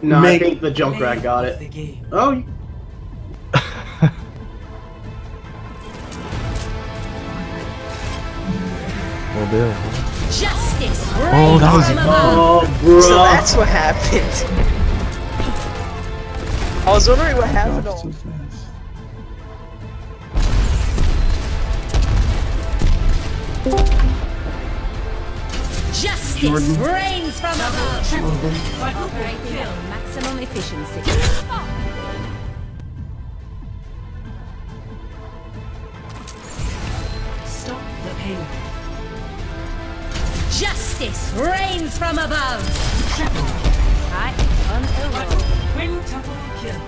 No, I think the Junkrat got it. Oh. Will do. Justice. Oh, that was. Oh, bro. So that's what happened. I was wondering what happened. So fast. Justice reigns from above. Operating at maximum efficiency. Stop the pain. Justice reigns from above. Triple. I unoverruled. Quintuple kill.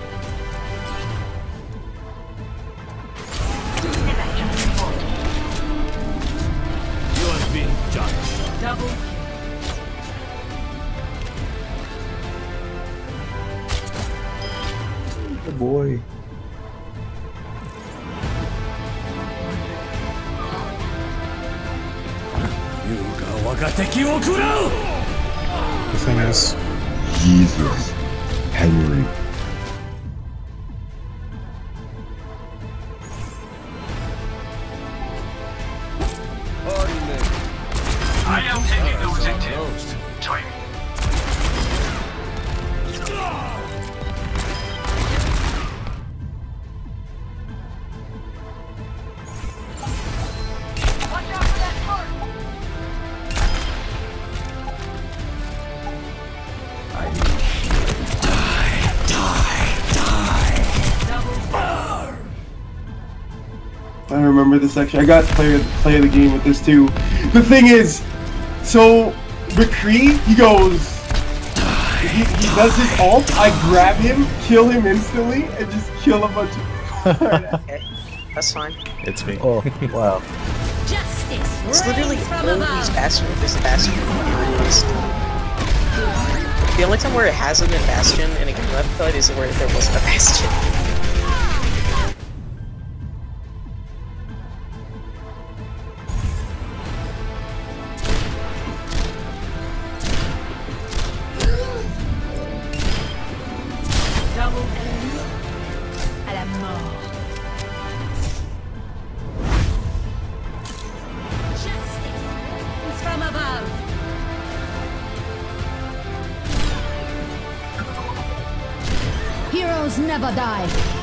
You have been judged. Double kill. Good boy. The thing is, Jesus. Henry. I am taking the objective. Join me. Watch out for that cart! I remember this section. I got to play the game with this too. The thing is, so McCree, he goes, he does his ult. I grab him, kill him instantly, and just kill a bunch of. Okay, that's fine. It's me. Oh, wow. Justice It's literally reigns from always above. Bastion with this Bastion released. The only time where it hasn't been Bastion in a game I've played is where there wasn't a Bastion. Double kill. À la mort. Justice reigns from above. Heroes never die.